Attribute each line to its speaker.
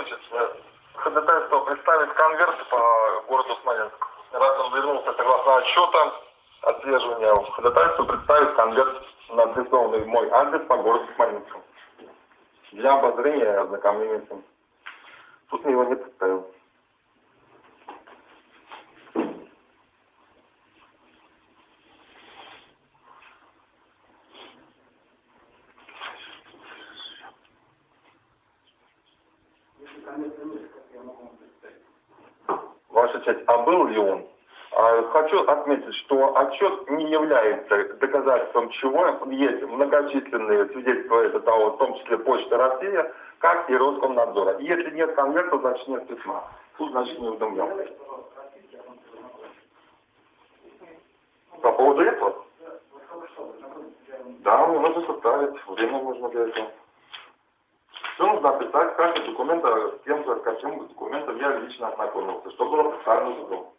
Speaker 1: Значит, ходатайство представить конверт по городу Смоленск. Раз он вернулся согласно отчета отслеживания, ходатайство представить конверт на адресованный мой адрес по городу Смоленску. Для обозрения и ознакомления с ним. Тут я его не представил. Ваша честь, а был ли он? Хочу отметить, что отчет не является доказательством чего. Есть многочисленные свидетельства того, в том числе Почта России, как и Роскомнадзора. Если нет конверта, значит нет письма. Тут, значит, не уведомлял. По поводу этого? Да, можно составить. Время нужно для этого. Все нужно описать, каждый документ, с кем-то, с каким документом я лично ознакомился, что было представлено судом.